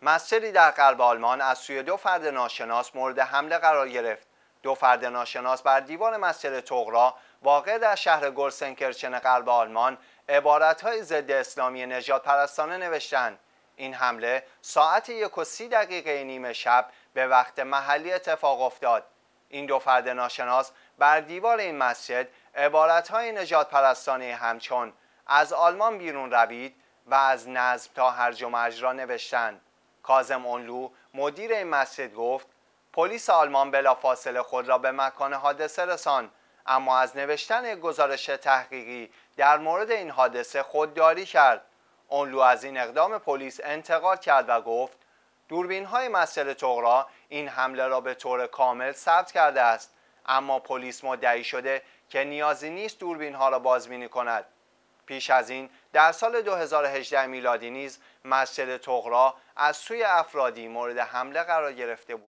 مسجدی در غرب آلمان از سوی دو فرد ناشناس مورد حمله قرار گرفت. دو فرد ناشناس بر دیوار مسجد طغرا واقع در شهر گلسنکرچن غرب آلمان عبارت‌های ضد اسلامی نژاد پرستانه نوشتند. این حمله ساعت 1:30 نیمه شب به وقت محلی اتفاق افتاد. این دو فرد ناشناس بر دیوار این مسجد عبارت‌های نژاد پرستانه همچون از آلمان بیرون روید و از نظم تا هرج و مرج را نوشتند. کاظم اونلو مدیر این مسجد گفت پلیس آلمان بلافاصله خود را به مکان حادثه رساند، اما از نوشتن گزارش تحقیقی در مورد این حادثه خودداری کرد. اونلو از این اقدام پلیس انتقاد کرد و گفت دوربین‌های مسجد طغرا این حمله را به طور کامل ثبت کرده است، اما پلیس مدعی شده که نیازی نیست دوربین‌ها را بازبینی کند. پیش از این در سال 2018 میلادی نیز مسجد طغرا از سوی افرادی مورد حمله قرار گرفته بود.